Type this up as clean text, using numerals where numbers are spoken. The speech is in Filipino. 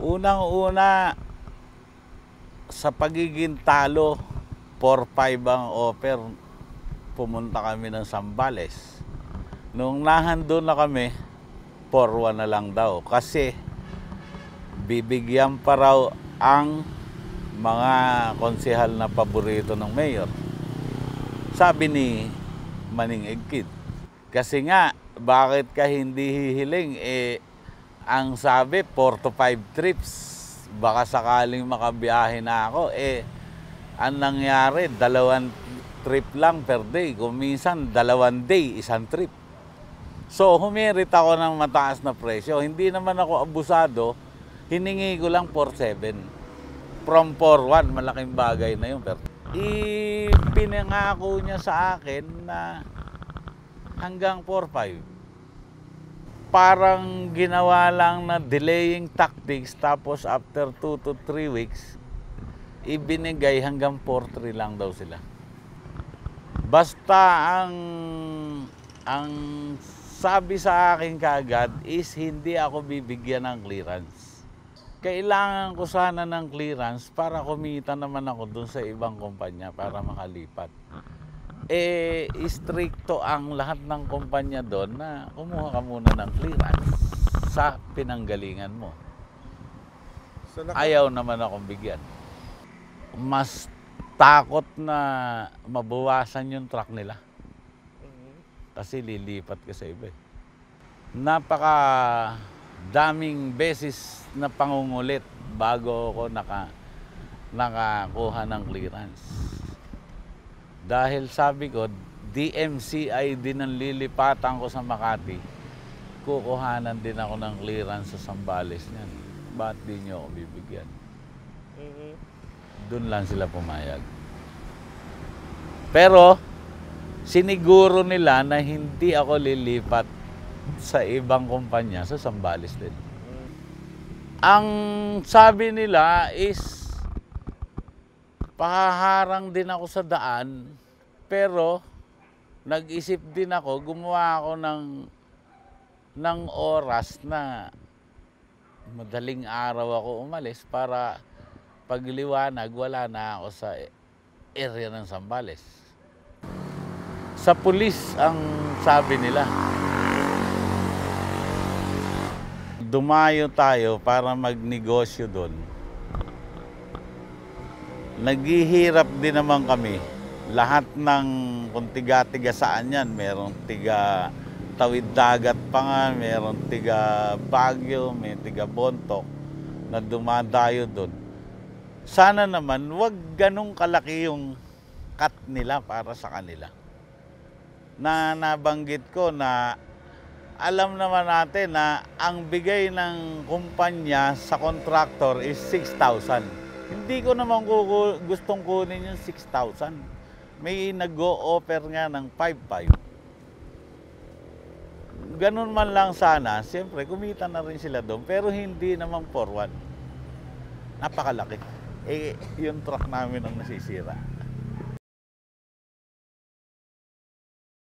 Unang-una, sa pagiging talo, 4-5 ang offer, pumunta kami ng Zambales. Nung nahandun na kami, 4-1 na lang daw. Kasi bibigyan pa raw ang mga konsehal na paborito ng mayor. Sabi ni Manning Egkid. Kasi nga, bakit ka hindi hihiling? Ang sabi, 4 to 5 trips. Baka sakaling makabiyahe na ako. Ang nangyari, 2 trip lang per day. Kung minsan, 2 day, 1 trip. So, humirit ako ng mataas na presyo. Hindi naman ako abusado. Hiningi ko lang 4.7. From 4.1, malaking bagay na yun. Ipinangako niya sa akin na hanggang 4.5. Parang ginawa lang na delaying tactics, tapos after 2 to 3 weeks, ibinigay hanggang 4.3 lang daw sila. Basta ang sabi sa akin kaagad is hindi ako bibigyan ng clearance. Kailangan ko sana ng clearance para kumita naman ako dun sa ibang kumpanya para makalipat. Stricto ang lahat ng kumpanya doon na kumuha ka muna ng clearance sa pinanggalingan mo. So, ayaw naman akong bigyan. Mas takot na mabawasan yung truck nila. Kasi lilipat ka sa iba. Napaka daming beses na pangungulit bago ako nakakuha ng clearance. Dahil sabi ko, DMCI din ang lilipatan ko sa Makati. Kukuhanan din ako ng clearance sa Zambales niyan. Ba't di nyo ako bibigyan? Doon lang sila pumayag. Pero, siniguro nila na hindi ako lilipat sa ibang kumpanya sa Zambales din. Ang sabi nila is pahaharang din ako sa daan, pero nag-isip din ako, gumawa ako ng oras na madaling araw ako umalis para pagliwanag wala na ako sa area ng Zambales. Sa pulis ang sabi nila, dumayo tayo para magnegosyo doon. Naghihirap din naman kami. Lahat ng kung tiga-tiga saan yan, merong tiga Tawid Dagat pa nga, merong tiga Baguio, may tiga Bontoc na dumadayo doon. Sana naman wag ganong kalaki yung cut nila para sa kanila. Na nabanggit ko na alam naman natin na ang bigay ng kumpanya sa contractor is 6,000. Hindi ko naman gustong kunin yung 6,000. May nag-o-offer nga ng 5,500. Ganun man lang sana, siyempre kumita na rin sila doon, pero hindi naman 4-1. Napakalaki. Yung truck namin ang nasisira.